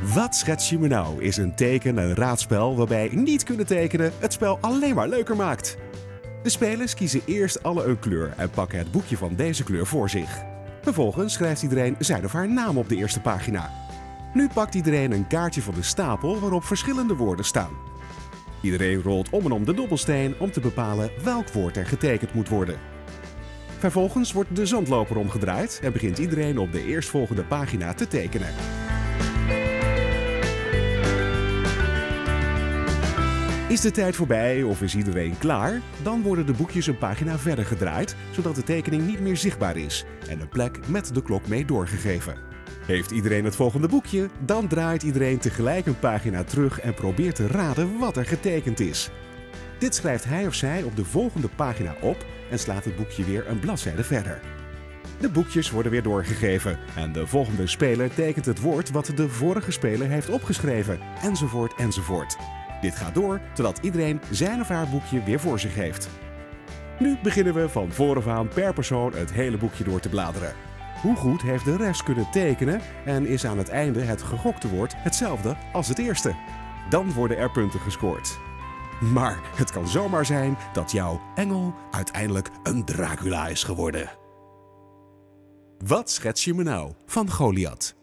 Wat schets je me nou is een teken- en raadspel waarbij niet kunnen tekenen het spel alleen maar leuker maakt. De spelers kiezen eerst alle een kleur en pakken het boekje van deze kleur voor zich. Vervolgens schrijft iedereen zijn of haar naam op de eerste pagina. Nu pakt iedereen een kaartje van de stapel waarop verschillende woorden staan. Iedereen rolt om en om de dobbelsteen om te bepalen welk woord er getekend moet worden. Vervolgens wordt de zandloper omgedraaid en begint iedereen op de eerstvolgende pagina te tekenen. Is de tijd voorbij of is iedereen klaar? Dan worden de boekjes een pagina verder gedraaid, zodat de tekening niet meer zichtbaar is en de plek met de klok mee doorgegeven. Heeft iedereen het volgende boekje, dan draait iedereen tegelijk een pagina terug en probeert te raden wat er getekend is. Dit schrijft hij of zij op de volgende pagina op en slaat het boekje weer een bladzijde verder. De boekjes worden weer doorgegeven en de volgende speler tekent het woord wat de vorige speler heeft opgeschreven, enzovoort enzovoort. Dit gaat door totdat iedereen zijn of haar boekje weer voor zich heeft. Nu beginnen we van vooraf aan per persoon het hele boekje door te bladeren. Hoe goed heeft de rest kunnen tekenen en is aan het einde het gegokte woord hetzelfde als het eerste? Dan worden er punten gescoord. Maar het kan zomaar zijn dat jouw engel uiteindelijk een Dracula is geworden. Wat schets je me nou van Goliath?